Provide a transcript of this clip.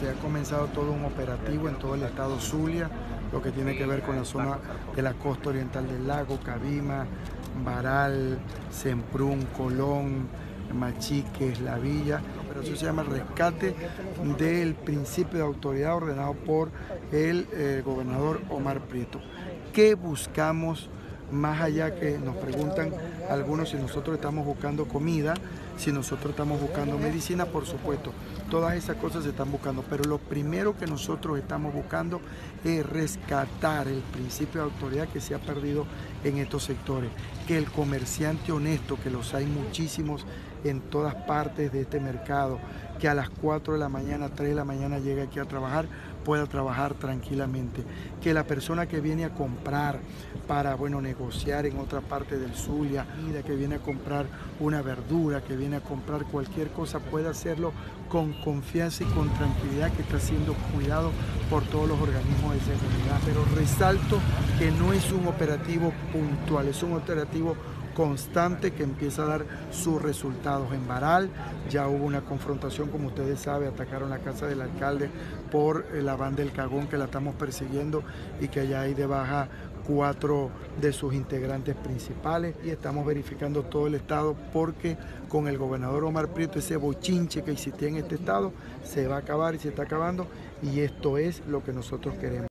se ha comenzado todo un operativo en todo el estado Zulia, lo que tiene que ver con la zona de la costa oriental del lago, Cabima, Baral, Semprún, Colón, Machiques, La Villa. La operación se llama el rescate del principio de autoridad ordenado por el gobernador Omar Prieto. ¿Qué buscamos? Más allá que nos preguntan algunos si nosotros estamos buscando comida, si nosotros estamos buscando medicina, por supuesto, todas esas cosas se están buscando, pero lo primero que nosotros estamos buscando es rescatar el principio de autoridad que se ha perdido en estos sectores, que el comerciante honesto, que los hay muchísimos en todas partes de este mercado, que a las 4 de la mañana, 3 de la mañana llegue aquí a trabajar, pueda trabajar tranquilamente, que la persona que viene a comprar para, bueno, negociar en otra parte del Zulia, que viene a comprar una verdura, que viene a comprar cualquier cosa, pueda hacerlo con confianza y con tranquilidad, que está siendo cuidado por todos los organismos de seguridad. Pero resalto que no es un operativo puntual, es un operativo constante que empieza a dar sus resultados. En Baral ya hubo una confrontación, como ustedes saben, atacaron la casa del alcalde por la banda del Cagón, que la estamos persiguiendo y que ya hay de baja 4 de sus integrantes principales, y estamos verificando todo el estado porque con el gobernador Omar Prieto ese bochinche que existía en este estado se va a acabar y se está acabando, y esto es lo que nosotros queremos.